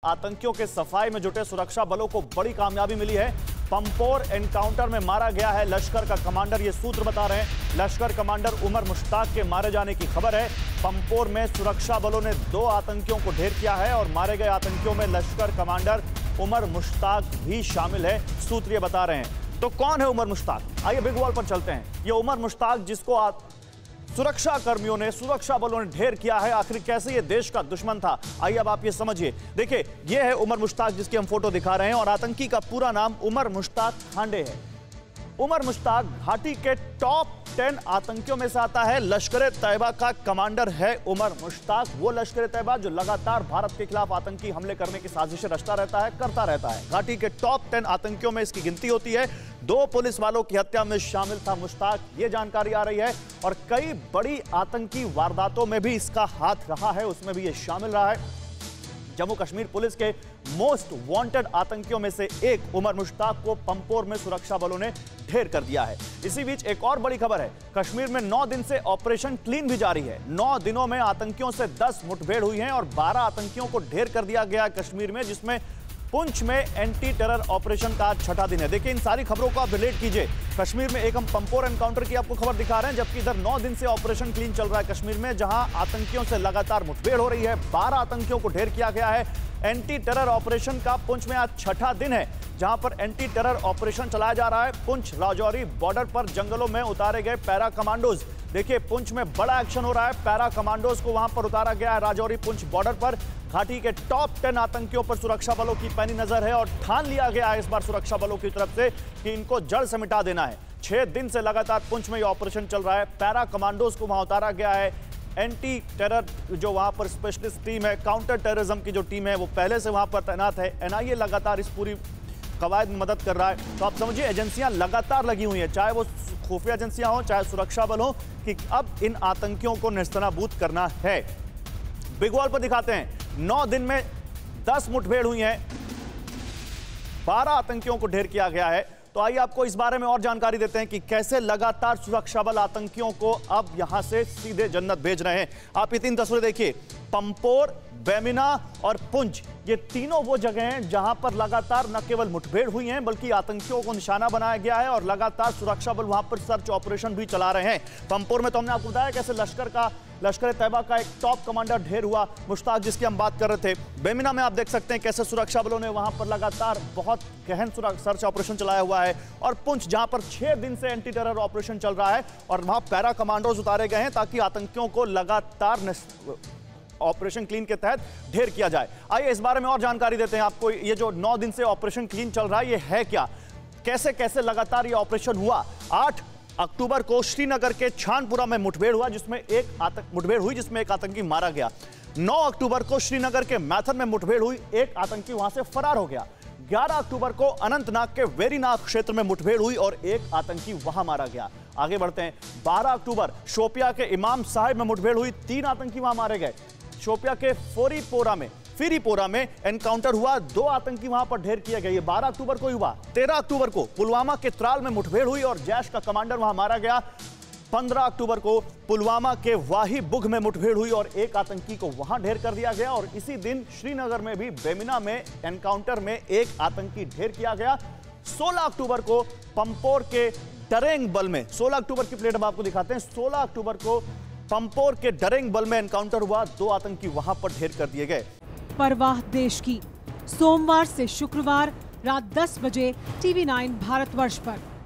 आतंकियों के सफाई में जुटे सुरक्षा बलों को बड़ी कामयाबी मिली है। पंपोर एनकाउंटर में मारा गया है लश्कर का कमांडर, ये सूत्र बता रहे हैं। लश्कर कमांडर उमर मुश्ताक के मारे जाने की खबर है। पंपोर में सुरक्षा बलों ने 2 आतंकियों को ढेर किया है और मारे गए आतंकियों में लश्कर कमांडर उमर मुश्ताक भी शामिल है, सूत्र ये बता रहे हैं। तो कौन है उमर मुश्ताक? आइए बिग वॉल पर चलते हैं। ये उमर मुश्ताक जिसको सुरक्षा कर्मियों ने, सुरक्षा बलों ने ढेर किया है, आखिर कैसे ये देश का दुश्मन था, आइए अब आप ये समझिए। देखिए, ये है उमर मुश्ताक जिसकी हम फोटो दिखा रहे हैं और आतंकी का पूरा नाम उमर मुश्ताक खांडे है। उमर मुश्ताक घाटी के टॉप 10 आतंकियों में से आता है। लश्कर तैयबा का कमांडर है उमर मुश्ताक, वो लश्कर तैयबा जो लगातार भारत के खिलाफ आतंकी हमले करने की साजिशें रचता रहता है, करता रहता है। घाटी के टॉप 10 आतंकियों में इसकी गिनती होती है। 2 पुलिस वालों की हत्या में शामिल था मुश्ताक, ये जानकारी आ रही है। और कई बड़ी आतंकी वारदातों में भी इसका हाथ रहा है, उसमें भी ये शामिल रहा है। जम्मू कश्मीर पुलिस के मोस्ट वांटेड आतंकियों में से एक उमर मुश्ताक को पंपोर में सुरक्षा बलों ने ढेर कर दिया है। इसी बीच एक और बड़ी खबर है, कश्मीर में 9 दिन से ऑपरेशन क्लीन भी जारी है। 9 दिनों में आतंकियों से 10 मुठभेड़ हुई हैं और 12 आतंकियों को ढेर कर दिया गया कश्मीर में, जिसमें पुंछ में एंटी टेरर ऑपरेशन का 6ठा दिन है। देखिए, इन सारी खबरों को आप रिलेट कीजिए। कश्मीर में एक हम पंपोर एनकाउंटर की आपको खबर दिखा रहे हैं, जबकि इधर 9 दिन से ऑपरेशन क्लीन चल रहा है कश्मीर में, जहां आतंकियों से लगातार मुठभेड़ हो रही है। 12 आतंकियों को ढेर किया गया है। एंटी टेरर ऑपरेशन का पुंछ में आज 6ठा दिन है, जहां पर एंटी टेरर ऑपरेशन चलाया जा रहा है। पुंछ राजौरी बॉर्डर पर जंगलों में उतारे गए पैरा कमांडोज। देखिए, पुंछ में बड़ा एक्शन हो रहा है। पैरा कमांडोज को वहां पर उतारा गया है राजौरी पुंछ बॉर्डर पर। घाटी के टॉप 10 आतंकियों पर सुरक्षा बलों की पैनी नजर है और ठान लिया गया है इस बार सुरक्षा बलों की तरफ से कि इनको जड़ से मिटा देना है। 6 दिन से लगातार पुंछ में यह ऑपरेशन चल रहा है। पैरा कमांडोज को वहां उतारा गया है। एंटी टेरर जो वहां पर स्पेशलिस्ट टीम है, काउंटर टेररिज्म की जो टीम है, वो पहले से वहां पर तैनात है। एनआईए लगातार इस पूरी कवायद में मदद कर रहा है। तो आप समझिए, एजेंसियां लगातार लगी हुई हैं, चाहे वो खुफिया एजेंसियां हो, चाहे सुरक्षा बल हो, कि अब इन आतंकियों को नेस्तनाबूद करना है। बिग वॉल पर दिखाते हैं, 9 दिन में 10 मुठभेड़ हुई हैं, 12 आतंकियों को ढेर किया गया है। तो आइए आपको इस बारे में और जानकारी देते हैं कि कैसे लगातार सुरक्षा बल आतंकियों को अब यहां से सीधे जन्नत भेज रहे हैं। आप ये 3 तस्वीरें देखिए, पंपोर, बेमिना और पुंछ, ये तीनों वो जगह हैं जहां पर लगातार न केवल मुठभेड़ हुई हैं, बल्कि आतंकियों को निशाना बनाया गया है और लगातार सुरक्षा बल वहां पर सर्च ऑपरेशन भी चला रहे हैं। पंपोर में तो हमने आपको बताया कैसे लश्कर तैयबा का एक टॉप कमांडर ढेर हुआ, मुश्ताक, जिसकी हम बात कर रहे थे। बेमिना में आप देख सकते हैं कैसे सुरक्षा बलों ने वहां पर लगातार बहुत गहन सर्च ऑपरेशन चलाया हुआ है। और पुंछ, जहां पर 6 दिन से एंटी टेरर ऑपरेशन चल रहा है और वहां पैरा कमांडोज उतारे गए हैं ताकि आतंकियों को लगातार ऑपरेशन क्लीन के तहत ढेर किया जाए। आइए इस बारे में और जानकारी देते हैं आपको। ये जो 9 दिन से ऑपरेशन क्लीन चल रहा है, ये है क्या, कैसे कैसे लगातार ये ऑपरेशन हुआ। 8 अक्टूबर को श्रीनगर के छानपुरा में मुठभेड़ हुआ, जिसमें एक आतंकी मारा गया। 9 अक्टूबर को श्रीनगर के मैथन में मुठभेड़ हुई, एक आतंकी वहां से फरार हो गया। 11 अक्टूबर को अनंतनाग के वेरीनाग क्षेत्र में मुठभेड़ हुई और एक आतंकी वहां मारा गया। आगे बढ़ते हैं, 12 अक्टूबर शोपिया के इमाम साहिब में मुठभेड़ हुई, 3 आतंकी वहां मारे गए। शोपिया के फिरीपोरा में एनकाउंटर हुआ, 2 आतंकी वहां पर ढेर किए गए, 12 अक्टूबर को हुआ। 13 अक्टूबर को पुलवामा के त्राल में मुठभेड़ हुई और जैश का कमांडर वहां मारा गया। 15 अक्टूबर को पुलवामा के वाही बुग में मुठभेड़ हुई और एक आतंकी को वहां ढेर कर दिया गया। और इसी दिन श्रीनगर में भी बेमिना में एनकाउंटर में एक आतंकी ढेर किया गया। 16 अक्टूबर को पंपोर के डरेंग बल में, 16 अक्टूबर की प्लेट हम आपको दिखाते हैं, 16 अक्टूबर को पंपोर के डरेंग बल में एनकाउंटर हुआ, 2 आतंकी वहां पर ढेर कर दिए गए। परवाह देश की, सोमवार से शुक्रवार रात 10 बजे TV9 भारतवर्ष पर।